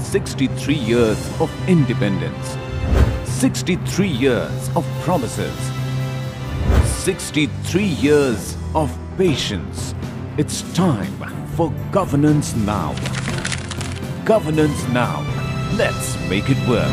63 years of independence, 63 years of promises, 63 years of patience. It's time for Governance Now. Governance Now. Let's make it work.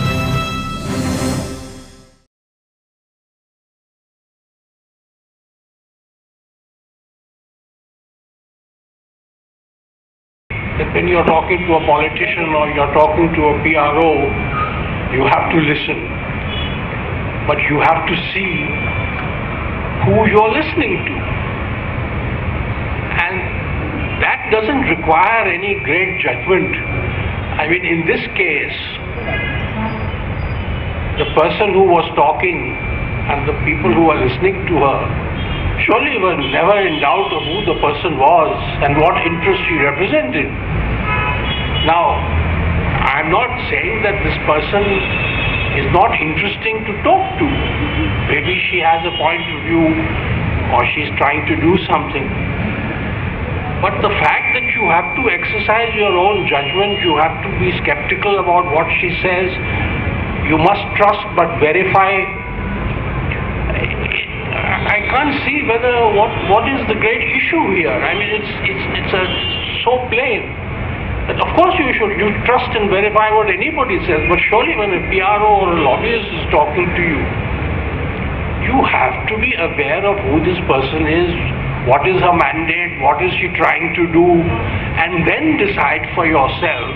That when you're talking to a politician or you're talking to a PRO, you have to listen. But you have to see who you're listening to. And that doesn't require any great judgment. I mean, in this case, the person who was talking and the people who were listening to her surely were never in doubt of who the person was and what interest she represented. Now, I'm not saying that this person is not interesting to talk to. Maybe she has a point of view or she's trying to do something. But the fact that you have to exercise your own judgment, you have to be skeptical about what she says, you must trust but verify. I can't see what is the great issue here. I mean, it's so plain that of course you trust and verify what anybody says, but surely when a PRO or a lobbyist is talking to you, you have to be aware of who this person is, what is her mandate, what is she trying to do, and then decide for yourself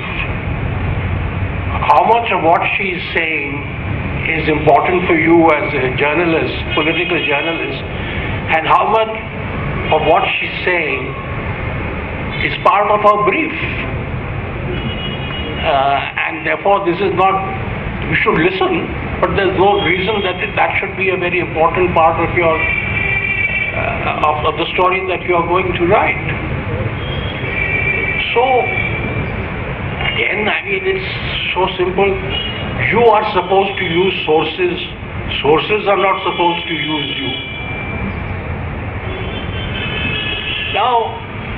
how much of what she is saying is important for you as a journalist, political journalist, and how much of what she's saying is part of her brief. And therefore this is not, you should listen, but there's no reason that that should be a very important part of your of the story that you are going to write. So again, I mean, it's so simple. You are supposed to use sources. Sources are not supposed to use you. Now,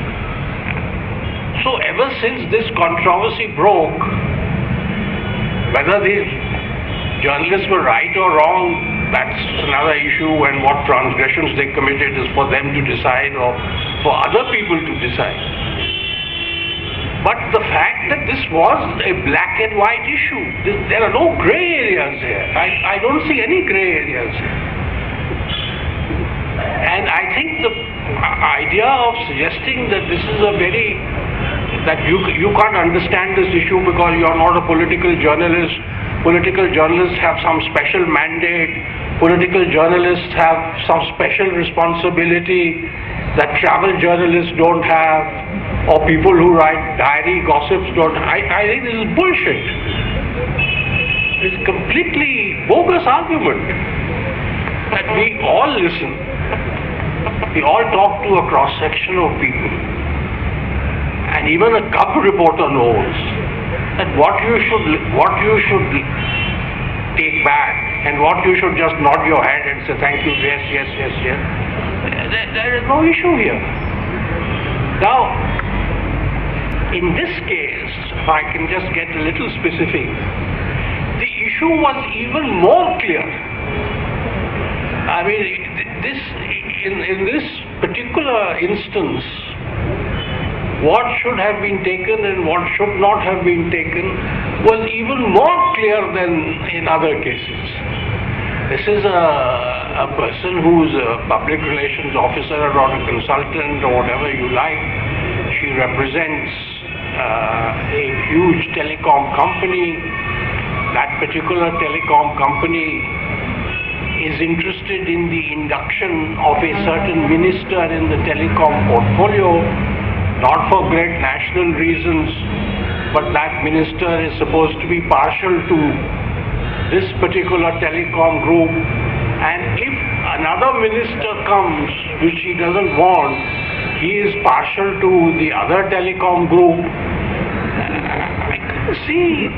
so ever since this controversy broke, whether these journalists were right or wrong, that's another issue, and what transgressions they committed is for them to decide or for other people to decide. But the fact that this was a black and white issue, there are no grey areas here. I don't see any grey areas here. And I think the idea of suggesting that this is that you can't understand this issue because you are not a political journalist, political journalists have some special mandate, political journalists have some special responsibility that travel journalists don't have, or people who write diary gossips don't. I think this is bullshit. It's a completely bogus argument that we all listen. We all talk to a cross-section of people. And even a cub reporter knows that what you should take back and what you should just nod your head and say thank you, yes, yes, yes, yes. There is no issue here. Now, in this case, if I can just get a little specific, the issue was even more clear. I mean, in this particular instance, what should have been taken and what should not have been taken was even more clear than in other cases. This is a person who's a public relations officer or a consultant or whatever you like. She represents a huge telecom company. That particular telecom company is interested in the induction of a certain minister in the telecom portfolio, not for great national reasons, but that minister is supposed to be partial to this particular telecom group, and if another minister comes which he doesn't want, he is partial to the other telecom group. I can see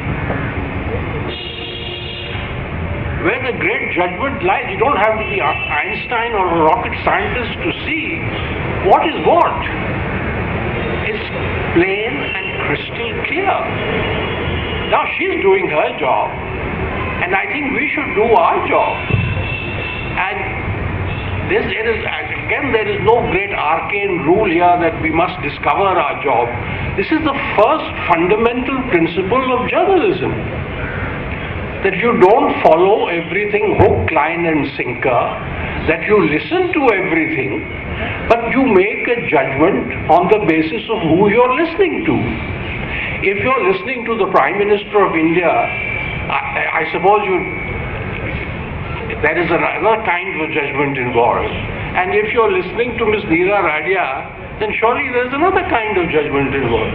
where the great judgment lies. You don't have to be Einstein or a rocket scientist to see what is what. It's plain and crystal clear. Now she's doing her job, and I think we should do our job. And there is no great arcane rule here that we must discover our job. This is the first fundamental principle of journalism, that you don't follow everything hook, line and sinker, that you listen to everything, but you make a judgment on the basis of who you're listening to. If you're listening to the Prime Minister of India, I suppose there is another kind of judgment involved. And if you're listening to Ms. Neera Radia, then surely there's another kind of judgment involved.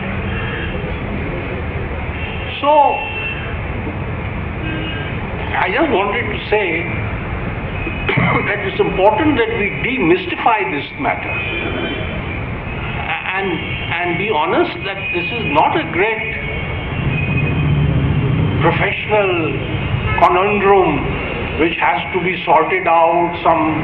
So, I just wanted to say that it's important that we demystify this matter and be honest that this is not a great professional conundrum which has to be sorted out. Some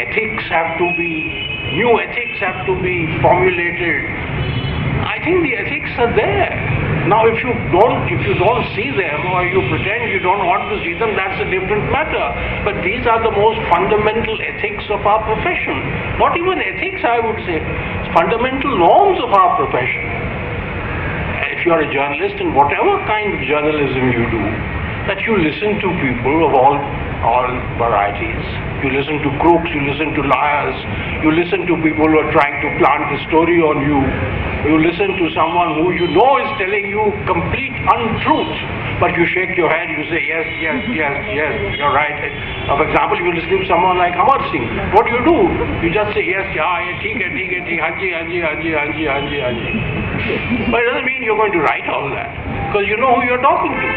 new ethics have to be formulated. I think the ethics are there. Now if you don't see them, or you pretend you don't want to see them, that's a different matter. But these are the most fundamental ethics of our profession. Not even ethics, I would say. It's fundamental norms of our profession. If you are a journalist, in whatever kind of journalism you do, that you listen to people of all varieties. You listen to crooks, you listen to liars, you listen to people who are trying to plant a story on you. You listen to someone who you know is telling you complete untruth, but you shake your head, you say yes, you're right. For example, you listen to someone like Amar Singh. What do? You just say yes, theek hai, hanji. But it doesn't mean you're going to write all that, because you know who you're talking to.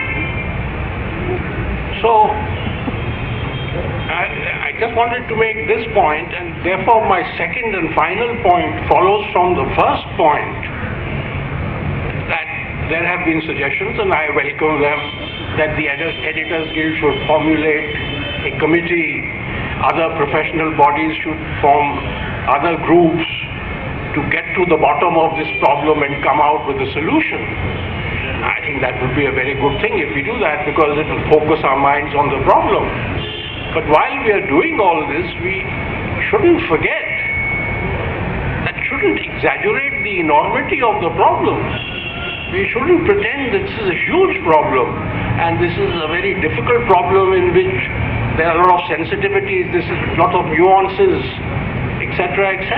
So, I just wanted to make this point, and therefore my second and final point follows from the first point, that there have been suggestions, and I welcome them, that the Editors Guild should formulate a committee, other professional bodies should form other groups to get to the bottom of this problem and come out with a solution. I think that would be a very good thing if we do that, because it will focus our minds on the problem. But while we are doing all this, we shouldn't forget, shouldn't exaggerate the enormity of the problem. We shouldn't pretend that this is a huge problem, and this is a very difficult problem in which there are a lot of sensitivities, this is a lot of nuances, etc., etc.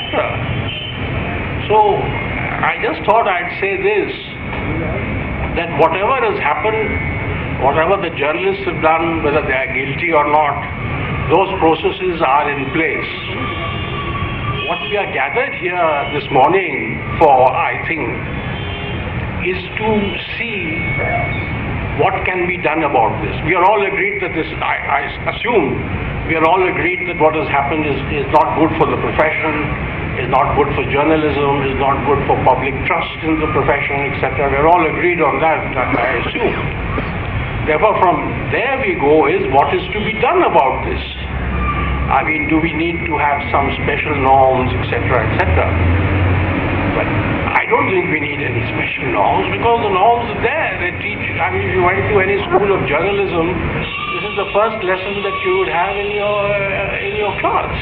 So, I just thought I'd say this, that whatever has happened, whatever the journalists have done, whether they are guilty or not, those processes are in place. What we are gathered here this morning for, I think, is to see what can be done about this. We are all agreed that this, I assume, we are all agreed that what has happened is not good for the profession, is not good for journalism, is not good for public trust in the profession, etc. We are all agreed on that, I assume. Therefore, from there we go is what is to be done about this. I mean, do we need to have some special norms, etc., etc.? But I don't think we need any special norms, because the norms are there. They teach, I mean, if you went to any school of journalism, this is the first lesson that you would have in your class.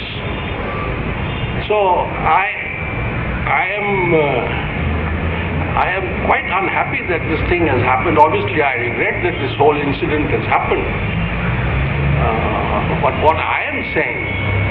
So I am quite unhappy that this thing has happened. Obviously, I regret that this whole incident has happened. But what I am saying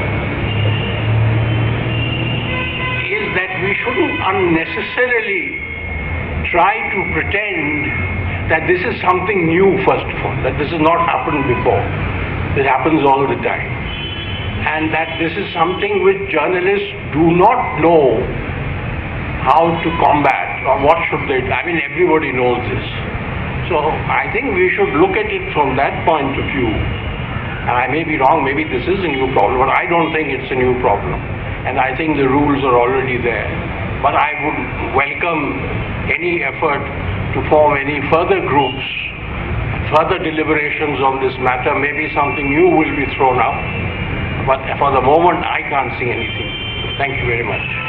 is that we shouldn't unnecessarily try to pretend that this is something new, first of all, that this has not happened before. It happens all the time. And that this is something which journalists do not know how to combat, or what should they do. I mean, everybody knows this. So I think we should look at it from that point of view. And I may be wrong, maybe this is a new problem, but I don't think it's a new problem. And I think the rules are already there. But I would welcome any effort to form any further groups, further deliberations on this matter. Maybe something new will be thrown up. But for the moment, I can't see anything. Thank you very much.